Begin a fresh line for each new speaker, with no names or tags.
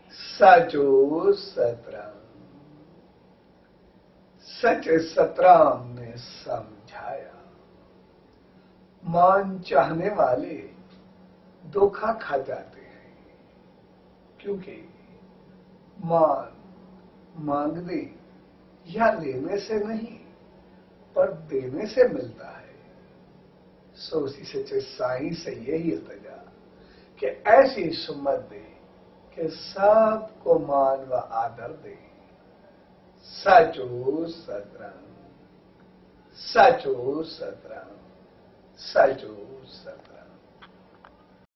साचो सतराम। सचे सतराम ने समझाया, मान चाहने वाले धोखा खा जाते हैं, क्योंकि मान मांगने या लेने से नहीं पर देने से मिलता है। सो उसी सच्चे साईं से यही इल्तिजा कि ऐसी सुम्मत दे कि सबको मान व आदर दे। साचो सतराम, साचो सतराम, साचो सतराम।